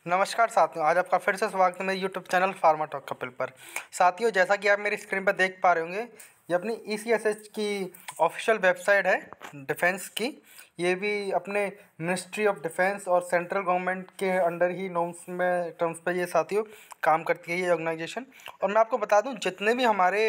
नमस्कार साथियों, आज आपका फिर से स्वागत है मेरे YouTube channel pharma talk Kapil पर। साथियों, जैसा कि आप मेरी स्क्रीन पर देख पा रहे होंगे, ये अपनी ECSH की ऑफिशियल वेबसाइट है डिफेंस की। ये भी अपने मिनिस्ट्री ऑफ डिफेंस और सेंट्रल गवर्नमेंट के अंडर ही टर्म्स पे ये साथियों काम करती है ये ऑर्गेनाइजेशन। और मैं आपको बता दूं, जितने भी हमारे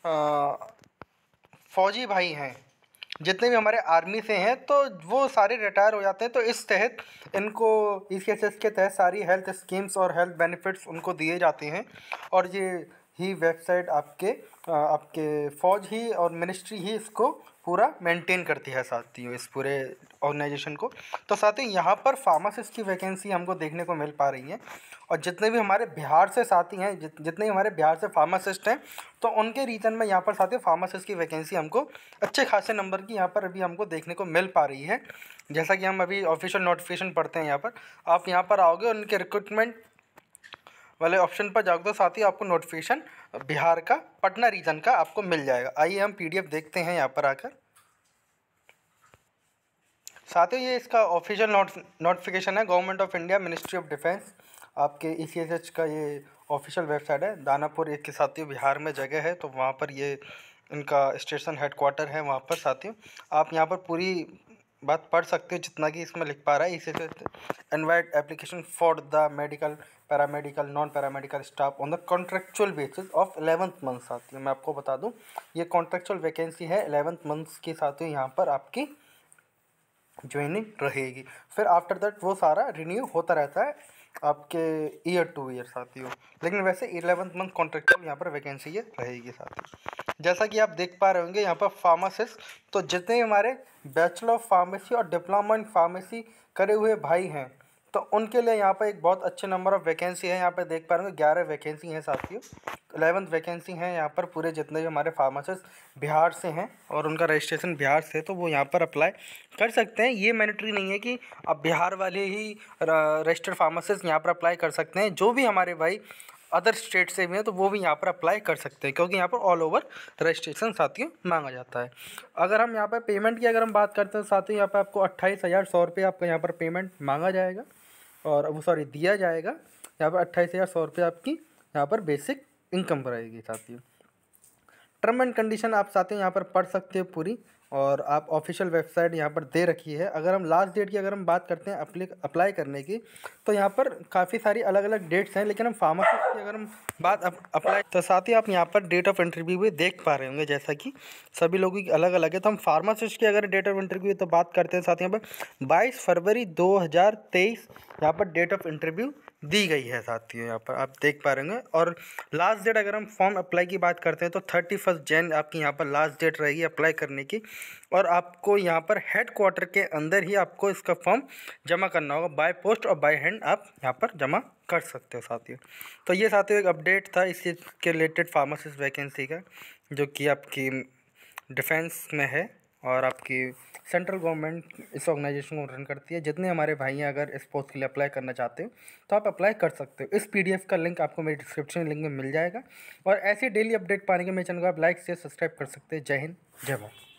फौजी भाई हैं, जितने भी हमारे आर्मी से हैं, तो वो सारे रिटायर हो जाते हैं। तो इस तहत इनको ECSS के तहत सारी हेल्थ स्कीम्स और हेल्थ बेनिफिट्स उनको दिए जाते हैं। और ये ही वेबसाइट आपके फ़ौज ही और मिनिस्ट्री ही इसको पूरा मेंटेन करती है साथियों, इस पूरे ऑर्गेनाइजेशन को। तो साथियों, यहाँ पर फार्मासिस्ट की वैकेंसी हमको देखने को मिल पा रही है। और जितने भी हमारे बिहार से साथी हैं, जितने भी हमारे बिहार से फार्मासिस्ट हैं, तो उनके रीजन में यहाँ पर साथियों फार्मासिस्ट की वैकेंसी हमको अच्छे खासे नंबर की यहाँ पर अभी हमको देखने को मिल पा रही है। जैसा कि हम अभी ऑफिशियल नोटिफिकेशन पढ़ते हैं, यहाँ पर आप यहाँ पर आओगे और उनके रिक्रूटमेंट वाले ऑप्शन पर जाओगे तो साथ ही आपको नोटिफिकेशन बिहार का पटना रीजन का आपको मिल जाएगा। आइए हम PDF देखते हैं यहाँ पर आकर। साथियों, ये इसका ऑफिशियल नोटिफिकेशन है, government of India, ministry of defence, आपके ECSH का ये ऑफिशियल वेबसाइट है। दानापुर एक साथियों बिहार में जगह है, तो वहाँ पर ये इनका स्टेशन हेडक्वार्टर है वहाँ पर साथियों। आप यहाँ पर पूरी बात पढ़ सकते हो जितना कि इसमें लिख पा रहा है। ECSH invite application for the medical, paramedical, non paramedical staff on the contractual basis of 11th month. साथियों, मैं आपको बता दूँ, ये कॉन्ट्रेक्चुअल वैकेंसी है 11th मंथ्स की साथियों, यहाँ पर आपकी ज्वाइनिंग रहेगी। फिर आफ्टर दैट वो सारा रिन्यू होता रहता है आपके ईयर टू ईयर साथियों। लेकिन वैसे 11th मंथ कॉन्ट्रेक्चुअल यहाँ पर वैकेंसी ये रहेगी साथियों। जैसा कि आप देख पा रहे होंगे यहाँ पर फार्मासिस्ट, तो जितने हमारे बैचलर ऑफ फार्मेसी और डिप्लोमा इन फार्मेसी करे हुए भाई हैं, तो उनके लिए यहाँ पर एक बहुत अच्छे नंबर ऑफ़ वैकेंसी है। यहाँ पर देख पा रहे होंगे 11 वैकेंसी हैं साथियों। 11th वैकेंसी हैं यहाँ पर। पूरे जितने भी हमारे फार्मासिस्ट बिहार से हैं और उनका रजिस्ट्रेशन बिहार से, तो वो यहाँ पर अप्लाई कर सकते हैं। ये मैंडेटरी नहीं है कि अब बिहार वाले ही रजिस्टर्ड फार्मासिस्ट यहाँ पर अप्लाई कर सकते हैं। जो भी हमारे भाई अदर स्टेट से भी हैं, तो वो भी यहाँ पर अप्लाई कर सकते हैं, क्योंकि यहाँ पर ऑल ओवर रजिस्ट्रेशन साथियों मांगा जाता है। अगर हम यहाँ पर पेमेंट की अगर हम बात करते हैं साथियों, यहाँ पर आपको 28,100 रुपये आपका यहाँ पर पेमेंट मांगा जाएगा, और वो दिया जाएगा। यहाँ पर 28,100 रुपये आपकी यहाँ पर बेसिक इनकम रहेगी साथियों। टर्म एंड कंडीशन आप साथियों यहाँ पर पढ़ सकते हो पूरी, और आप ऑफिशियल वेबसाइट यहाँ पर दे रखी है। अगर हम लास्ट डेट की अगर हम बात करते हैं अप्लाई करने की, तो यहाँ पर काफ़ी सारी अलग अलग डेट्स हैं। लेकिन हम फार्मासिस्ट की अगर हम बात अप्लाई, तो साथ ही आप यहाँ पर डेट ऑफ इंटरव्यू भी देख पा रहे होंगे, जैसा कि सभी लोगों की अलग अलग है। तो हम फार्मासिस्ट की अगर डेट ऑफ इंटरव्यू तो बात करते हैं साथ, यहाँ पर 22 फरवरी 2023 यहाँ पर डेट ऑफ इंटरव्यू दी गई है साथियों, यहाँ पर आप देख पा रहे होंगे। और लास्ट डेट अगर हम फॉर्म अप्लाई की बात करते हैं, तो 31 जैन आपकी यहाँ पर लास्ट डेट रहेगी अप्लाई करने की। और आपको यहाँ पर हेड क्वार्टर के अंदर ही आपको इसका फॉर्म जमा करना होगा, बाय पोस्ट और बाय हैंड आप यहाँ पर जमा कर सकते हो साथियों। तो ये साथियों एक अपडेट था इस चीज़ के रिलेटेड फार्मासिस्ट वैकेंसी का, जो कि आपकी डिफेंस में है और आपकी सेंट्रल गवर्नमेंट इस ऑर्गेनाइजेशन को रन करती है। जितने हमारे भाई हैं अगर इस पोस्ट के लिए अप्लाई करना चाहते हो, तो आप अप्लाई कर सकते हो। इस PDF का लिंक आपको मेरे डिस्क्रिप्शन लिंक में मिल जाएगा। और ऐसे डेली अपडेट पाने के मेरे चैनल को आप लाइक शेयर सब्सक्राइब कर सकते हैं। जय हिंद, जय भारत।